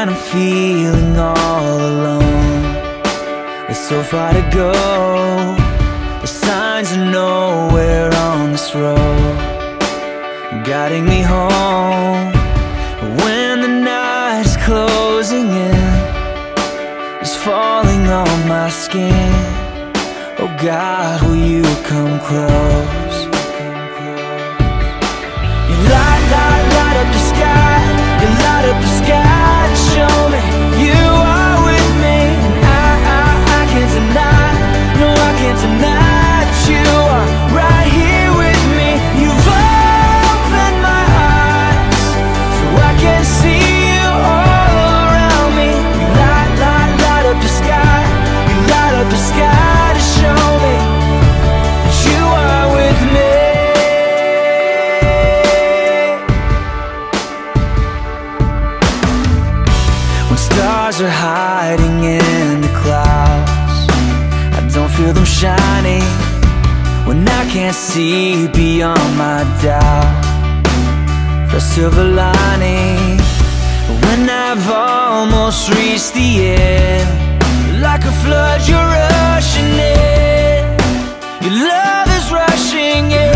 when I'm feeling all alone. There's so far to go, the signs are nowhere on this road, guiding me home. When the night is closing in, it's falling on my skin. Oh God, will you come close? You light up the sky. You light up the sky to show me you are with me. And I can't deny, no I can't deny that you are right here with me. You've opened my eyes so I can see you all around me. You light up the sky. You light up the sky to show me that you are with me. When stars are hiding in the clouds, I don't feel them shining. When I can't see beyond my doubt, the silver lining. When I've almost reached the end, like a flood you're rushing in. Your love is rushing in.